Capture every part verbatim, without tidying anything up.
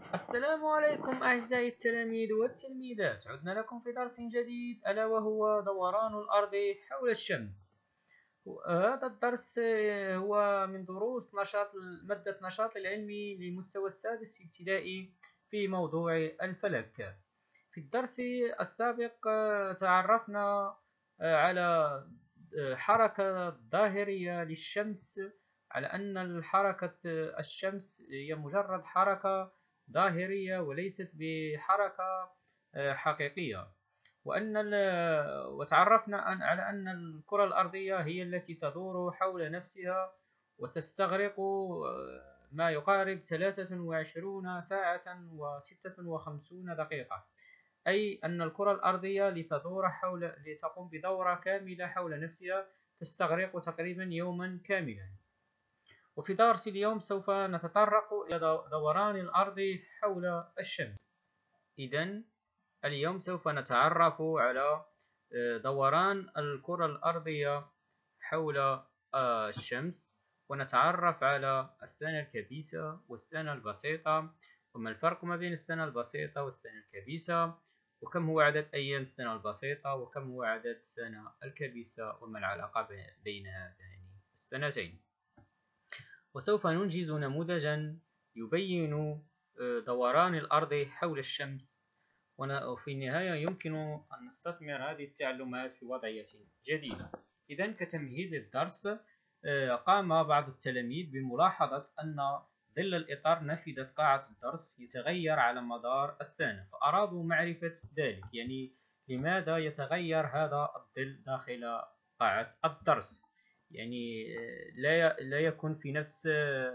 السلام عليكم أعزائي التلاميذ والتلميذات، عدنا لكم في درس جديد ألا وهو دوران الأرض حول الشمس. هذا الدرس هو من دروس نشاط مادة نشاط العلمي للمستوى السادس ابتدائي في موضوع الفلك. في الدرس السابق تعرفنا على حركة ظاهرية للشمس، على أن الحركة الشمس هي مجرد حركة ظاهرية وليست بحركة حقيقية، وأن وتعرفنا على أن الكرة الأرضية هي التي تدور حول نفسها وتستغرق ما يقارب ثلاثة وعشرين ساعة وستة وخمسين دقيقة، أي أن الكرة الأرضية لتدور حول لتقوم بدورة كاملة حول نفسها تستغرق تقريبا يوما كاملا. وفي درس اليوم سوف نتطرق إلى دوران الأرض حول الشمس. إذن اليوم سوف نتعرف على دوران الكرة الأرضية حول الشمس، ونتعرف على السنة الكبيسة والسنة البسيطة، وما الفرق ما بين السنة البسيطة والسنة الكبيسة، وكم هو عدد أيام السنة البسيطة وكم هو عدد السنة الكبيسة، وما العلاقة بين هذين السنتين. وسوف ننجز نموذجا يبين دوران الأرض حول الشمس، وفي النهاية يمكن أن نستثمر هذه التعلمات في وضعية جديدة. إذن كتمهيد للدرس، قام بعض التلاميذ بملاحظة أن ظل الإطار نافذة قاعة الدرس يتغير على مدار السنة، فأرادوا معرفة ذلك، يعني لماذا يتغير هذا الظل داخل قاعة الدرس، يعني لا لا يكون في نفس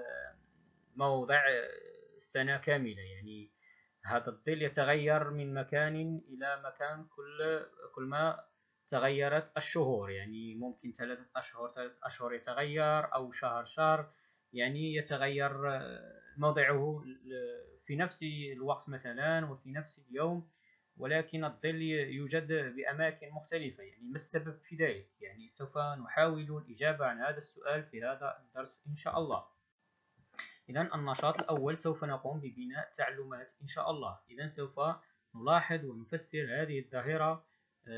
موضع السنة كاملة، يعني هذا الظل يتغير من مكان إلى مكان كل كل ما تغيرت الشهور، يعني ممكن ثلاثة أشهر ثلاثة أشهر يتغير، أو شهر شهر، يعني يتغير موضعه في نفس الوقت مثلا وفي نفس اليوم، ولكن الظل يوجد بأماكن مختلفة. يعني ما السبب في ذلك؟ يعني سوف نحاول الإجابة عن هذا السؤال في هذا الدرس إن شاء الله. إذن النشاط الأول سوف نقوم ببناء تعلمات إن شاء الله. إذن سوف نلاحظ ونفسر هذه الظاهرة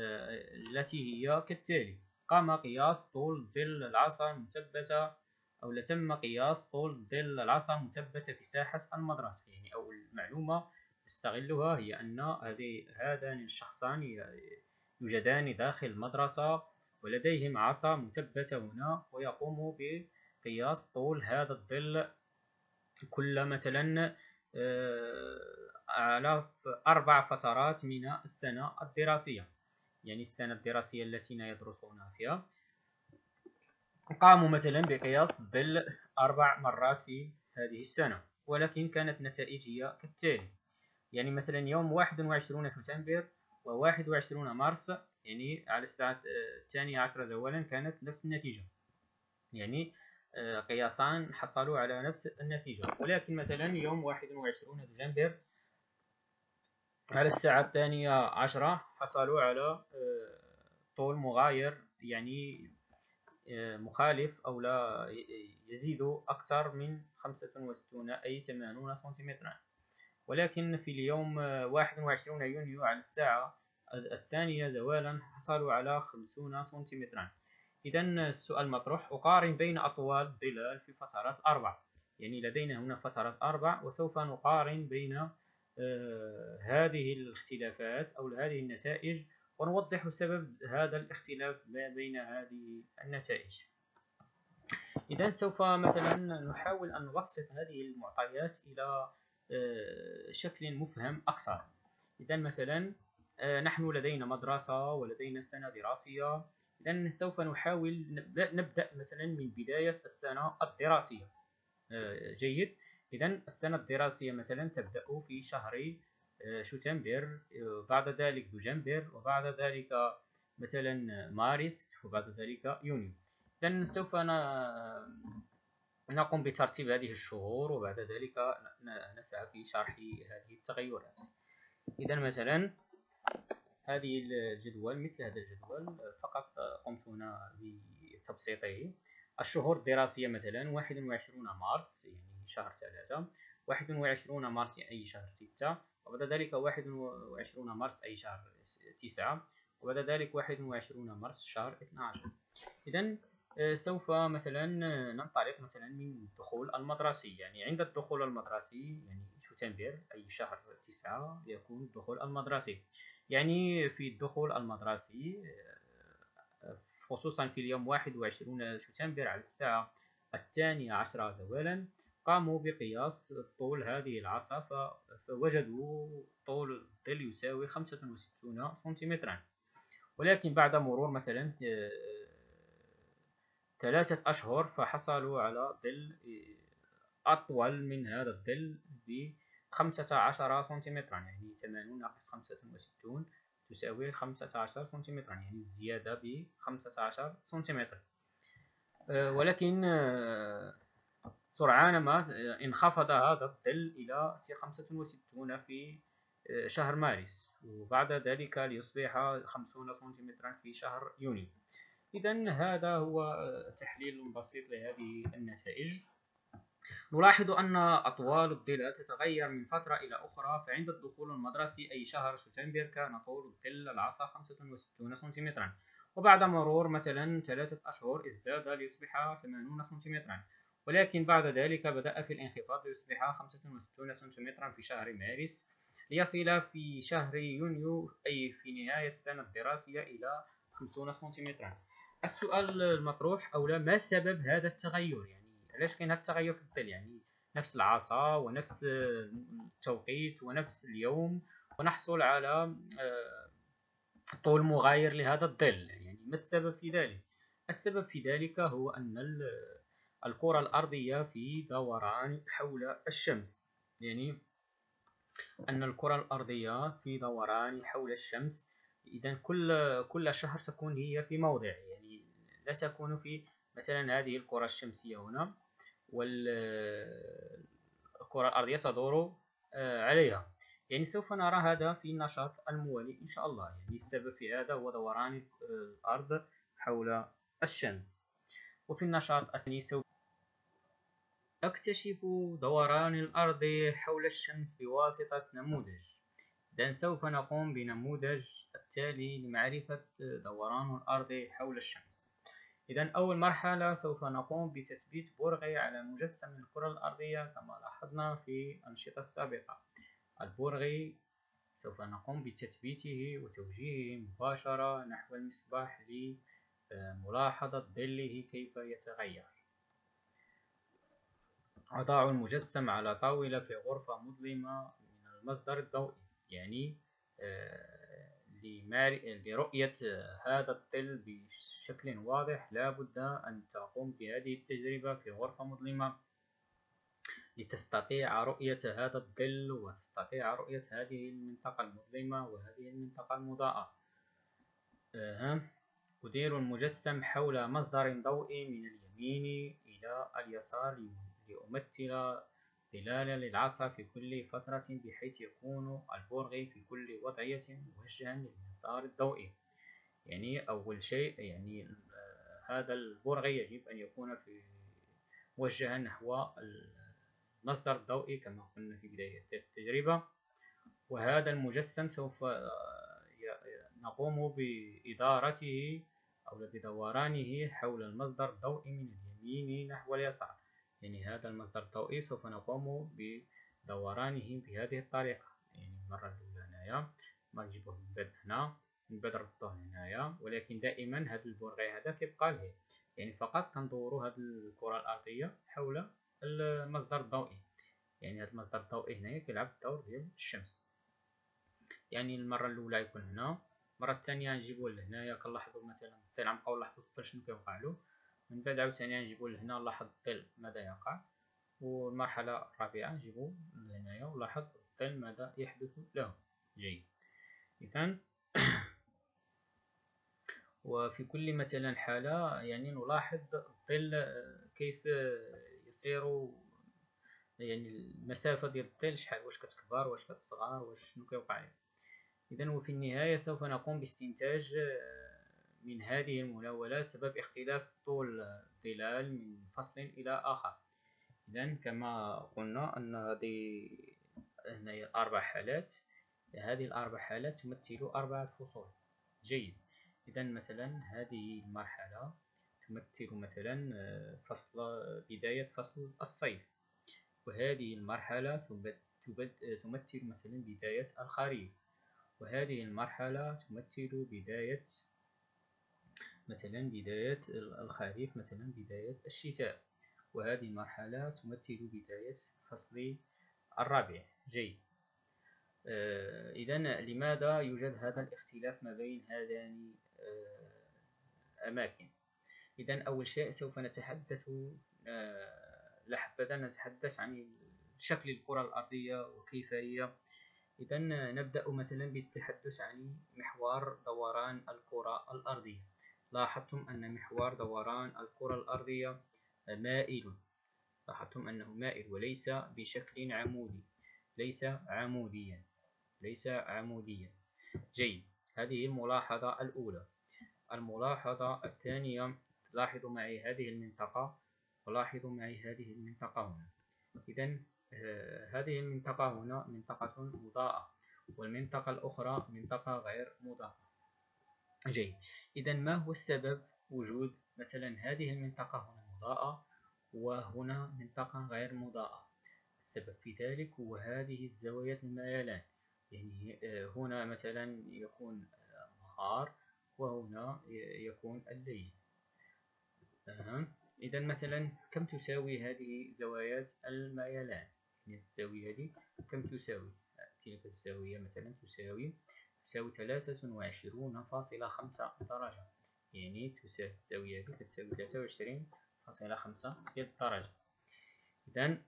التي هي كالتالي: قام قياس طول ظل العصا المثبتة، أو لتم قياس طول ظل العصا مثبتة في ساحة المدرسة. يعني أو المعلومة نستغلها هي أن هذان الشخصان يوجدان داخل المدرسة ولديهم عصا مثبتة هنا، ويقوم بقياس طول هذا الظل كل مثلا على أربع فترات من السنة الدراسية، يعني السنة الدراسية التي يدرسون فيها. قاموا مثلا بقياس الظل أربع مرات في هذه السنة، ولكن كانت نتائج هي كالتالي: يعني مثلا يوم واحد وعشرين سبتمبر وواحد وعشرين مارس، يعني على الساعة الثانية عشر زوالا كانت نفس النتيجة، يعني قياسان حصلوا على نفس النتيجة. ولكن مثلا يوم واحد وعشرين دجنبر على الساعة الثانية عشرة حصلوا على طول مغاير، يعني مخالف أو لا يزيد أكثر من خمسة وستين أي ثمانون سنتيمترا. ولكن في اليوم واحد وعشرين يونيو على الساعة الثانية زوالا حصلوا على خمسون سنتيمترا. إذا السؤال مطروح: أقارن بين أطوال الظلال في فترات أربع. يعني لدينا هنا فترات أربع، وسوف نقارن بين آه هذه الاختلافات أو هذه النتائج، ونوضح سبب هذا الاختلاف بين هذه النتائج. إذا سوف مثلا نحاول أن نبسط هذه المعطيات إلى آه شكل مفهم أكثر. إذا مثلا آه نحن لدينا مدرسة ولدينا سنة دراسية. إذن سوف نحاول نبدأ مثلا من بداية السنة الدراسية. جيد. إذن السنة الدراسية مثلا تبدأ في شهر شتنبر، بعد ذلك دجنبر، وبعد ذلك مثلا مارس، وبعد ذلك يونيو. إذن سوف نقوم بترتيب هذه الشهور، وبعد ذلك نسعى في شرح هذه التغيرات. إذن مثلا هذه الجدول، مثل هذا الجدول فقط قمت هنا بتبسيطه. الشهور الدراسية مثلا واحد وعشرين مارس، يعني شهر ثلاثة، واحد وعشرين مارس أي شهر ستة، وبعد ذلك واحد وعشرين مارس أي شهر تسعة، وبعد ذلك واحد وعشرين مارس شهر اثنا عشر. إذن سوف مثلا ننطلق مثلا من الدخول المدرسي. يعني عند الدخول المدرسي يعني شتنبر أي شهر تسعة يكون الدخول المدرسي. يعني في الدخول المدرسي خصوصا في اليوم واحد وعشرين شتنبر على الساعة الثانية عشرة زوالا قاموا بقياس طول هذه العصا، فوجدوا طول الظل يساوي خمسة وستون سنتيمترا. ولكن بعد مرور مثلا ثلاثة أشهر فحصلوا على ظل أطول من هذا الظل بخمسة عشر سنتيمترا. يعني ثمانون ناقص خمسة وستون تساوي خمسة عشر سنتيمترا، يعني الزيادة بخمسة عشر سنتيمتر. ولكن سرعان ما انخفض هذا الظل إلى خمسة وستون في شهر مارس، وبعد ذلك ليصبح خمسين سنتيمترا في شهر يونيو. إذن هذا هو تحليل بسيط لهذه النتائج. نلاحظ أن أطوال الظل تتغير من فترة إلى أخرى. فعند الدخول المدرسي أي شهر شتنبر كان طول الظل العصا خمسة وستون سنتيمترا، وبعد مرور مثلا ثلاثة أشهر ازداد ليصبح ثمانين سنتيمترا، ولكن بعد ذلك بدأ في الانخفاض ليصبح خمسة وستون سنتيمترا في شهر مارس، ليصل في شهر يونيو أي في نهاية السنة الدراسية إلى خمسين سنتيمترا. السؤال المطروح أولا، ما سبب هذا التغير؟ يعني علاش كاين هذا التغير في الظل؟ يعني نفس العصا ونفس التوقيت ونفس اليوم ونحصل على طول مغاير لهذا الظل، يعني ما السبب في ذلك؟ السبب في ذلك هو أن الكرة الأرضية في دوران حول الشمس. يعني أن الكرة الأرضية في دوران حول الشمس، إذا كل كل شهر تكون هي في موضع، يعني لا تكون في مثلا هذه الكرة الشمسية هنا والكرة الأرضية تدور عليها. يعني سوف نرى هذا في النشاط الموالي إن شاء الله. يعني السبب في هذا هو دوران الأرض حول الشمس. وفي النشاط الثاني سوف أكتشف دوران الأرض حول الشمس بواسطة نموذج. إذن سوف نقوم بنموذج التالي لمعرفة دوران الأرض حول الشمس. إذن أول مرحلة سوف نقوم بتثبيت برغي على مجسم الكرة الأرضية كما لاحظنا في الأنشطة السابقة. البرغي سوف نقوم بتثبيته وتوجيهه مباشرة نحو المصباح لملاحظة ظله كيف يتغير. أضع المجسم على طاولة في غرفة مظلمة من المصدر الضوئي. يعني لرؤية هذا الظل بشكل واضح لا بد أن تقوم بهذه التجربة في غرفة مظلمة لتستطيع رؤية هذا الظل وتستطيع رؤية هذه المنطقة المظلمة وهذه المنطقة المضاءة. أدير المجسم حول مصدر ضوئي من اليمين إلى اليسار ليمثل ظلالا للعصا في كل فترة، بحيث يكون البرغي في كل وضعية موجها للمصدر الضوئي. يعني أول شيء يعني هذا البرغي يجب أن يكون في موجها نحو المصدر الضوئي كما قلنا في بداية التجربة. وهذا المجسم سوف نقوم بإدارته أو بدورانه حول المصدر الضوئي من اليمين نحو اليسار. يعني هذا المصدر الضوئي سوف نقوم بدورانه بهذه الطريقة. يعني المرة الأولى هنايا نجيبه من بعد هنا، من بعد نربطوه هنايا، ولكن دائما هذا البرغي هذا كيبقى لهيه. يعني فقط كندورو هذه الكرة الأرضية حول المصدر الضوئي. يعني هذا المصدر الضوئي هنايا كيلعب الدور ديال الشمس. يعني المرة الأولى يكون هنا، المرة الثانية نجيبوه لهنايا كنلاحظو مثلا الظل غنبقاو نلاحظو الظل شنو كيوقع له، من بعد عاوتاني نجيبوه لهنا نلاحظ الظل ماذا يقع، والمرحلة الرابعة نجيبوه لهنايا ونلاحظ الظل ماذا يحدث له. جيد. إذن وفي كل مثلا حالة يعني نلاحظ الظل كيف يسير، يعني المسافة ديال الظل شحال، واش كتكبر واش كتصغر واش شنو كيوقع له. إذن وفي النهاية سوف نقوم باستنتاج من هذه المناولة سبب اختلاف طول الظلال من فصل إلى آخر. إذا كما قلنا أن هذه هنايا الأربع حالات، هذه الأربع حالات تمثل أربعة فصول. جيد. إذا مثلا هذه المرحلة تمثل مثلا فصل بداية فصل الصيف، وهذه المرحلة تمثل مثلا بداية الخريف، وهذه المرحلة تمثل بداية مثلا بداية الخريف، مثلا بداية الشتاء، وهذه المرحلة تمثل بداية فصل الربيع. جيد. آه إذا لماذا يوجد هذا الاختلاف ما بين هذان الأماكن؟ آه إذا أول شيء سوف نتحدث آه لحبذا نتحدث عن شكل الكرة الأرضية وكيف هي. إذا نبدأ مثلا بالتحدث عن محور دوران الكرة الأرضية. لاحظتم أن محور دوران الكرة الأرضية مائل، لاحظتم أنه مائل وليس بشكل عمودي، ليس عموديا، ليس عموديا. جيد. هذه الملاحظة الأولى. الملاحظة الثانية، لاحظوا معي هذه المنطقة، ولاحظوا معي هذه المنطقة هنا. إذا هذه المنطقة هنا منطقة مضاءة، والمنطقة الأخرى منطقة غير مضاءة. جيد. إذا ما هو السبب وجود مثلا هذه المنطقة هنا مضاءة وهنا منطقة غير مضاءة؟ السبب في ذلك هو هذه الزوايا الميلان. يعني هنا مثلا يكون النهار وهنا يكون الليل. أه. إذا مثلا كم تساوي هذه زوايا الميلان؟ يعني الزاوية هذه كم تساوي؟ تلك الزاوية مثلا تساوي تساوي ثلاثة وعشرون فاصلة خمسة درجة، يعني تساوي الزاوية هذه تساوي ثلاثة وعشرين فاصلة خمسة درجة. إذا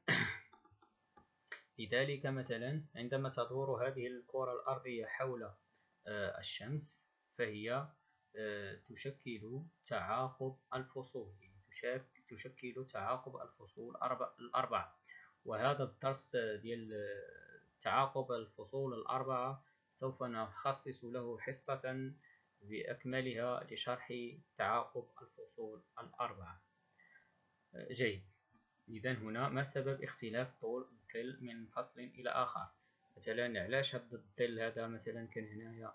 لذلك مثلا عندما تدور هذه الكرة الأرضية حول الشمس فهي تشكل تعاقب الفصول، يعني تشكل تعاقب الفصول الأربعة. وهذا الدرس ديال تعاقب الفصول الأربعة سوف نخصص له حصة بأكملها لشرح تعاقب الفصول الأربعة. جيد. إذا هنا ما سبب اختلاف طول الظل من فصل إلى آخر؟ مثلا علاش هذا الظل هذا مثلا كان هنايا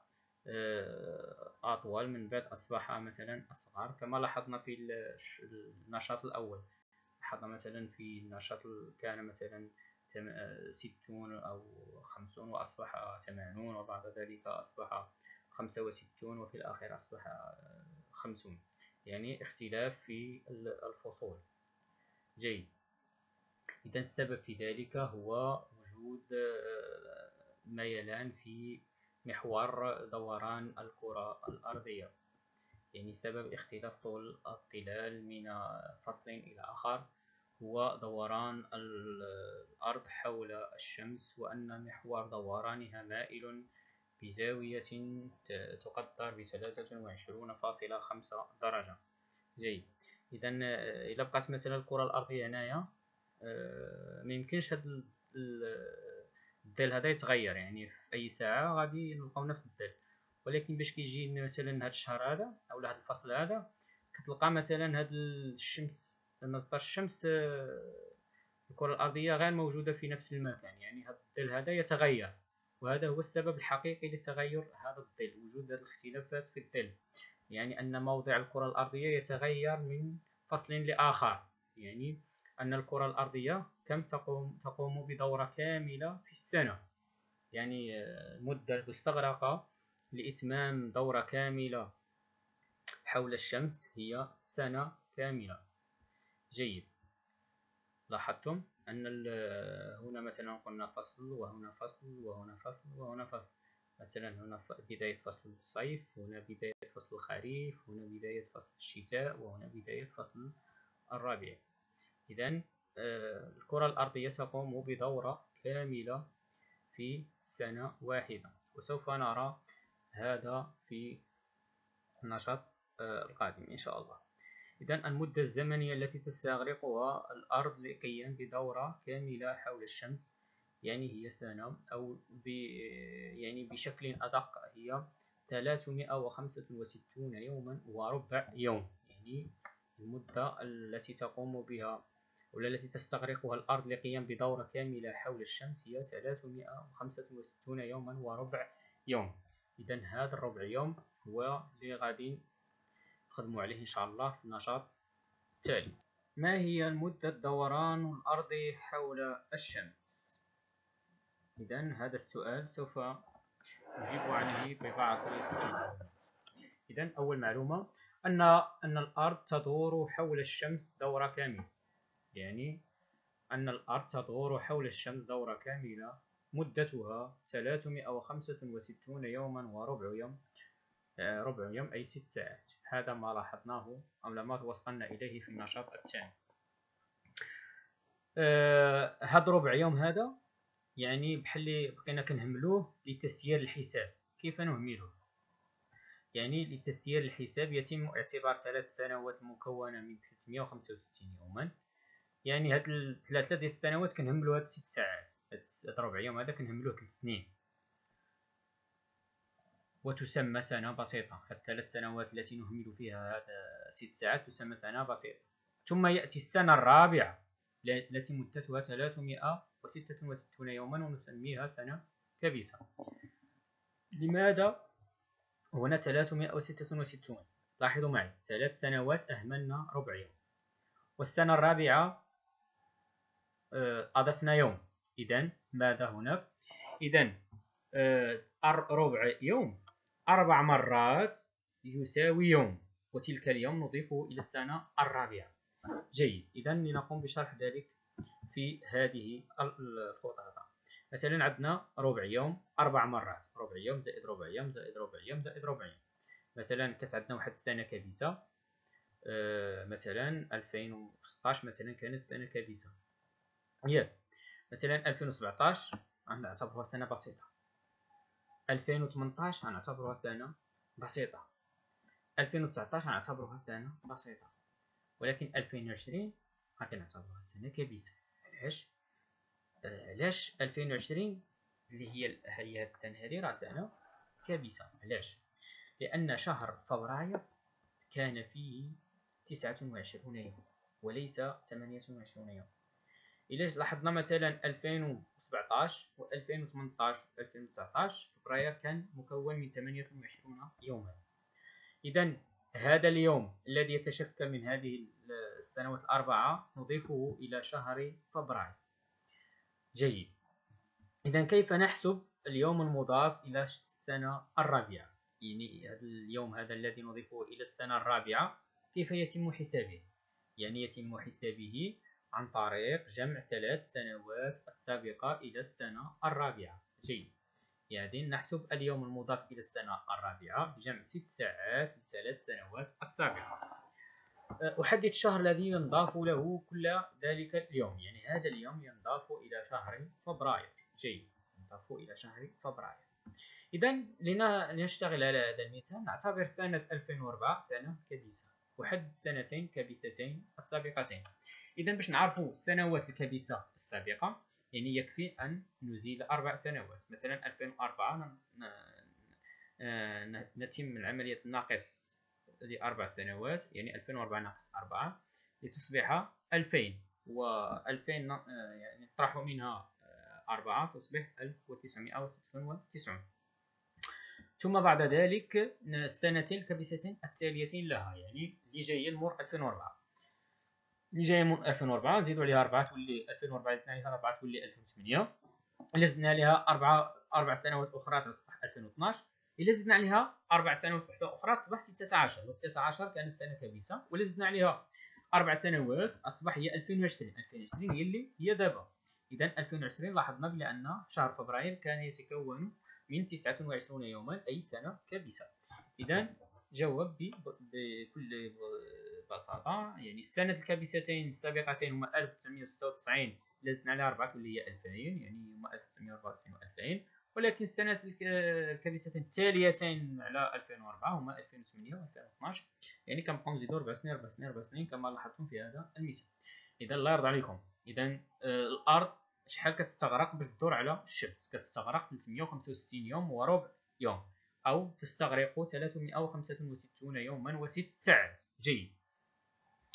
أطول، من بعد أصبح مثلا أصغر كما لاحظنا في النشاط الأول. لاحظنا مثلا في النشاط كان مثلا ستون أو خمسون وأصبح ثمانون، وبعد ذلك أصبح خمسة وستون، وفي الأخير أصبح خمسون، يعني اختلاف في الفصول. جيد. إذا السبب في ذلك هو وجود ميلان في محور دوران الكرة الأرضية، يعني سبب اختلاف طول الظلال من فصل إلى آخر هو دوران الأرض حول الشمس، وأن محور دورانها مائل بزاوية تقدر بثلاثة وعشرين فاصلة خمسة درجة. جيد. إذا إذا بقات مثلا الكرة الأرضية هنايا ما يمكنش هذا الظل هذا يتغير، يعني في أي ساعة غادي نلقاو نفس الظل. ولكن باش كيجي مثلا هذا الشهر هذا أو هذا الفصل هذا كتلقى مثلا هذا الشمس مصدر الشمس الكرة الأرضية غير موجودة في نفس المكان، يعني هذا الظل هذا يتغير، وهذا هو السبب الحقيقي لتغير هذا الظل، وجود هذه الاختلافات في الظل، يعني أن موضع الكرة الأرضية يتغير من فصل لآخر. يعني أن الكرة الأرضية كم تقوم تقوم بدورة كاملة في السنة، يعني المدة المستغرقة لإتمام دورة كاملة حول الشمس هي سنة كاملة. جيد. لاحظتم أن هنا مثلا قلنا فصل وهنا فصل وهنا فصل وهنا فصل، مثلا هنا بداية فصل الصيف، هنا بداية فصل الخريف، هنا بداية فصل الشتاء، وهنا بداية فصل الربيع. إذن الكرة الأرضية تقوم بدورة كاملة في سنة واحدة، وسوف نرى هذا في النشاط القادم إن شاء الله. إذن المدة الزمنية التي تستغرقها الأرض للقيام بدورة كاملة حول الشمس يعني هي سنة، أو يعني بشكل أدق هي ثلاثمائة وخمسة وستون يوما وربع يوم، يعني المدة التي تقوم بها ولا التي تستغرقها الأرض للقيام بدورة كاملة حول الشمس هي ثلاثمائة وخمسة وستون يوما وربع يوم. إذا هذا الربع يوم هو اللي غادي نخدموا عليه إن شاء الله في النشاط التالي. ما هي مدة دوران الأرض حول الشمس؟ إذا هذا السؤال سوف نجيب عنه ببعض المعلومات. إذا أول معلومة أن أن الأرض تدور حول الشمس دورة كاملة، يعني أن الأرض تدور حول الشمس دورة كاملة مدتها ثلاثمائة وخمسة وستون يوما وربع يوم، ربع يوم أي ست ساعات. هذا ما لاحظناه أو ما توصلنا إليه في النشاط الثاني. آه هذا ربع يوم هذا يعني بحال بقينا كنهملوه لتسيير الحساب. كيف نهمله؟ يعني لتسيير الحساب يتم اعتبار ثلاث سنوات مكونة من ثلاثمائة وخمسة وستين يوما، يعني هاد الثلاثة ديال السنوات كنهملو هاد ست ساعات، هاد ربع يوم هذا كنهملوه ثلاث سنين، وتسمى سنة بسيطة. هاد الثلاث سنوات التي نهمل فيها هاد ست ساعات تسمى سنة بسيطة. ثم يأتي السنة الرابعة التي مدتها ثلاثمائة وستة وستون يوما ونسميها سنة كبيسة. لماذا هنا ثلاثمائة وستة وستون؟ لاحظوا معي، ثلاث سنوات أهملنا ربع يوم، والسنة الرابعة أضفنا يوم. إذن ماذا هناك؟ إذن ربع يوم أربع مرات يساوي يوم، وتلك اليوم نضيفه إلى السنة الرابعة. جيد، إذن لنقوم بشرح ذلك في هذه الخطوة. مثلا عندنا ربع يوم أربع مرات، ربع يوم زائد ربع يوم زائد ربع يوم زائد ربع يوم. مثلا كانت عندنا واحد السنة كبيسة، آه مثلا ألفين وستطاش مثلا كانت سنة كبيسة، ياك. مثلا ألفين وسبعطاش غنعتبروها سنة بسيطة، ألفين وثمنطاش غنعتبروها سنة بسيطة، ألفين وتسعطاش غنعتبروها سنة بسيطة، ولكن ألفين وعشرين غادي نعتبروها سنة كبيسة. علاش؟ آه علاش ألفين وعشرين اللي هي هي هاد السنة هادي راه سنة كبيسة؟ علاش؟ لأن شهر فبراير كان فيه تسعة وعشرين يوم وليس ثمانية وعشرين يوم. إلا لاحظنا مثلا ألفين وسبعطاش و ألفين وثمنطاش و ألفين وتسعطاش فبراير كان مكون من ثمانية وعشرين يوما. إذا هذا اليوم الذي يتشكل من هذه السنوات الأربعة نضيفه إلى شهر فبراير. جيد، إذا كيف نحسب اليوم المضاف إلى السنة الرابعة؟ يعني هذا اليوم هذا الذي نضيفه إلى السنة الرابعة كيف يتم حسابه؟ يعني يتم حسابه عن طريق جمع ثلاث سنوات السابقة إلى السنة الرابعة. جيد، يعني نحسب اليوم المضاف إلى السنة الرابعة بجمع ست ساعات لثلاث سنوات السابقة. أحدد الشهر الذي ينضاف له كل ذلك اليوم، يعني هذا اليوم ينضاف إلى شهر فبراير. جيد، ينضاف إلى شهر فبراير. إذا لنشتغل على هذا المثال نعتبر سنة ألفين وأربعة سنة كبيسة، وحدد سنتين كبيستين السابقتين. إذا باش نعرفوا السنوات الكبيسة السابقة يعني يكفي أن نزيل أربع سنوات. مثلا ألفين وأربعة نتم عملية الناقص لأربع سنوات، يعني ألفين وأربعة ناقص أربعة لتصبح ألفين، وألفين يعني نطرح منها أربعة تصبح ألف وتسعمائة وستة وتسعين. ثم بعد ذلك السنتين الكبيستين التاليتين لها، يعني اللي جايين مور ألفين وأربعة، اللي جايين مور ألفين وأربعة نزيدو عليها أربعة تولي ألفين وأربعة، زدنا عليها أربعة تولي ألفين وثمانية، إلا زدنا عليها أربعة أربع سنوات أخرى تصبح ألفين واثناش، إلا زدنا عليها أربع سنوات وحدة أخرى تصبح ستة عشر، وستة عشر كانت سنة كبيسة، وإلا زدنا عليها أربع سنوات أصبح هي ألفين وعشرين. ألفين وعشرين هي اللي هي دابا. إذا ألفين وعشرين لاحظنا بأن شهر فبراير كان يتكون من تسعة وعشرين يوما أي سنة كبيسة. إذا جواب بكل بساطة، يعني السنة الكبيستين السابقتين هما ألف وتسعمائة وستة وتسعين، إلا زدنا عليها أربعة تولي هي ألفين، يعني هما ألف وتسعمائة وأربعة وتسعين و ألفين، ولكن السنة الكبيستين التاليتين على ألفين وأربعة هما ألفين وثمانية و ألفين واثناش، يعني كنبقاو نزيدو ربع سنين ربع سنين ربع سنين كما لاحظتم في هذا المثال. إذا الله يرضى عليكم، إذا الأرض شحال كتستغرق باش تدور على الشمس؟ كتستغرق ثلاثمائة وخمسة وستين يوم وربع يوم، أو تستغرق ثلاثمائة وخمسة وستون يوما وست ساعات. جيد،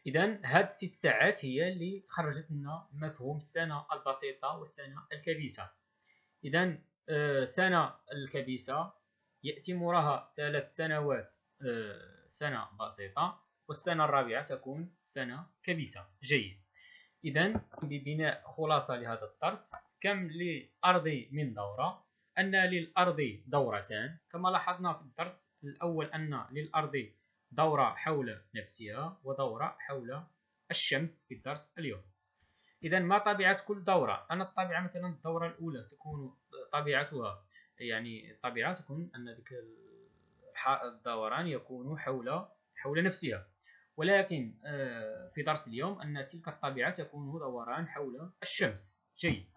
إذا هاد ست ساعات هي اللي خرجت لنا مفهوم السنة البسيطة والسنة الكبيسة. إذا سنة الكبيسة يأتي موراها ثلاث سنوات سنة بسيطة، والسنة الرابعة تكون سنة كبيسة. جيد. إذا ببناء خلاصة لهذا الدرس، كم للأرض من دورة؟ أن للأرض دورتان، كما لاحظنا في الدرس الأول أن للأرض دورة حول نفسها ودورة حول الشمس في الدرس اليوم. إذا ما طبيعة كل دورة؟ أن الطبيعة مثلا الدورة الأولى تكون طبيعتها يعني الطبيعة تكون أن ذلك الدوران يكون حول حول نفسها، ولكن في درس اليوم أن تلك الطبيعة تكون دوران حول الشمس. جيد.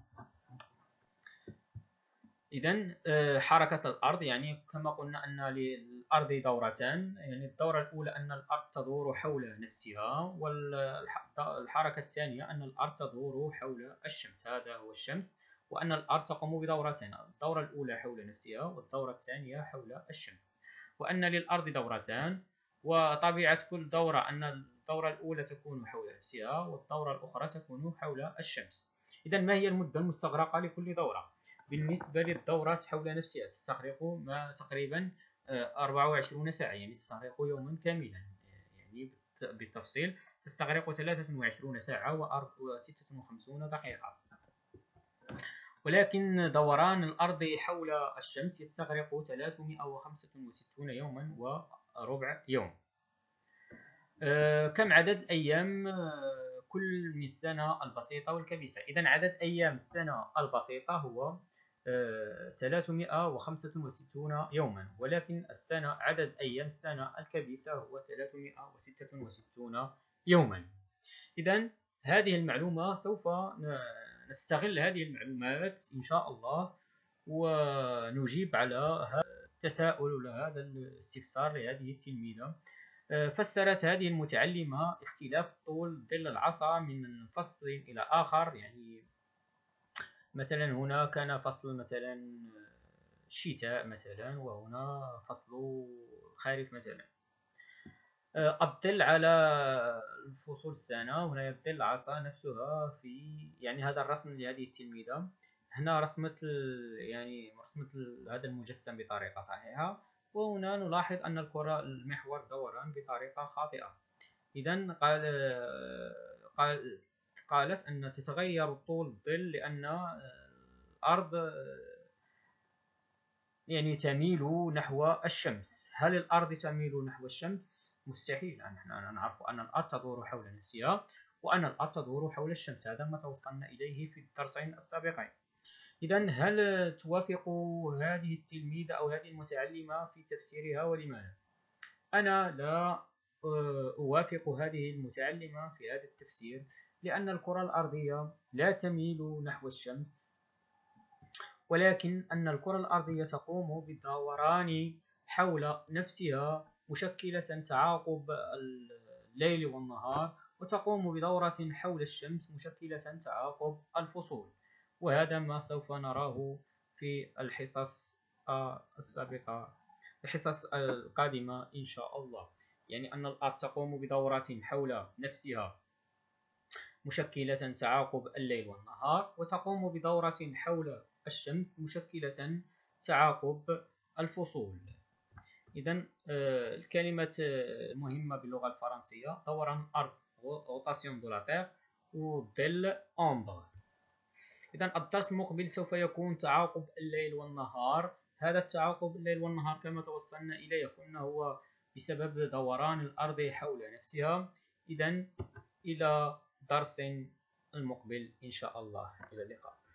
إذا حركة الأرض يعني كما قلنا أن للأرض دورتان، يعني الدورة الأولى أن الأرض تدور حول نفسها، والحركة الثانية أن الأرض تدور حول الشمس. هذا هو الشمس، وأن الأرض تقوم بدورتين، الدورة الأولى حول نفسها والدورة الثانية حول الشمس، وأن للأرض دورتان، وطبيعة كل دورة أن الدورة الأولى تكون حول نفسها والدورة الأخرى تكون حول الشمس. إذا ما هي المدة المستغرقة لكل دورة؟ بالنسبة للدورة حول نفسها تستغرق ما تقريبا أربعة وعشرين ساعة، يعني تستغرق يوما كاملا، يعني بالتفصيل تستغرق ثلاثة وعشرين ساعة وستة وخمسين دقيقة. ولكن دوران الأرض حول الشمس يستغرق ثلاثمائة وخمسة وستين يوما وربع يوم. كم عدد الأيام كل من السنة البسيطة والكبيسة؟ إذا عدد أيام السنة البسيطة هو ثلاثمائة وخمسة وستين يوما، ولكن السنة عدد أيام السنة الكبيسة هو ثلاثمائة وستة وستين يوما. إذا هذه المعلومة سوف نستغل هذه المعلومات إن شاء الله ونجيب على هذا التساؤل وهذا الاستفسار لهذه التلميذة. فسرت هذه المتعلمة اختلاف طول ظل العصا من فصل إلى آخر، يعني مثلا هنا كان فصل مثلا الشتاء مثلا، وهنا فصل الخريف مثلا. الظل على الفصول السنة، هنا يظل العصا نفسها في يعني هذا الرسم لهذه التلميذة. هنا رسمت يعني رسمت هذا المجسم بطريقة صحيحة، وهنا نلاحظ أن الكرة المحور دوران بطريقة خاطئة. إذا قال قال قالت أن تتغير طول الظل لأن الأرض يعني تميل نحو الشمس. هل الأرض تميل نحو الشمس؟ مستحيل. نحن نعرف أن الأرض تدور حول نفسها وأن الأرض تدور حول الشمس، هذا ما توصلنا إليه في الدرسين السابقين. إذا هل توافق هذه التلميذة أو هذه المتعلمة في تفسيرها، ولماذا؟ أنا لا أوافق هذه المتعلمة في هذا التفسير، لأن الكرة الأرضية لا تميل نحو الشمس، ولكن أن الكرة الأرضية تقوم بالدوران حول نفسها مشكلة تعاقب الليل والنهار، وتقوم بدورة حول الشمس مشكلة تعاقب الفصول، وهذا ما سوف نراه في الحصص السابقة الحصص القادمة إن شاء الله. يعني أن الأرض تقوم بدورة حول نفسها مشكلة تعاقب الليل والنهار، وتقوم بدورة حول الشمس مشكلة تعاقب الفصول. إذا الكلمات المهمة باللغة الفرنسية: دوران الأرض روتاسيون دو لا تير، والظل أومبر. إذا الدرس المقبل سوف يكون تعاقب الليل والنهار. هذا التعاقب الليل والنهار كما توصلنا إليه قلنا هو بسبب دوران الأرض حول نفسها. إذا إلى درس المقبل إن شاء الله، إلى اللقاء.